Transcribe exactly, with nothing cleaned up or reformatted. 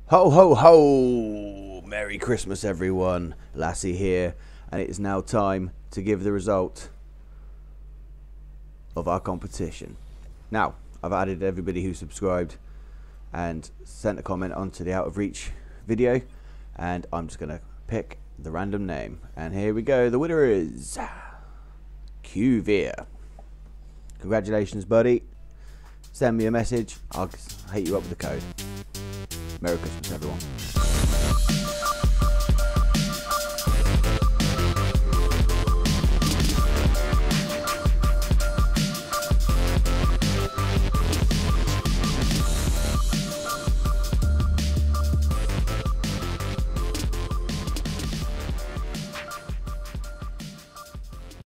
Ho ho ho! Merry Christmas everyone, Lassie here, and it is now time to give the result of our competition. Now, I've added everybody who subscribed and sent a comment onto the Out of Reach video, and I'm just going to pick the random name. And here we go, the winner is Q Veer. Congratulations, buddy. Send me a message, I'll hit you up with the code. Merry Christmas, everyone.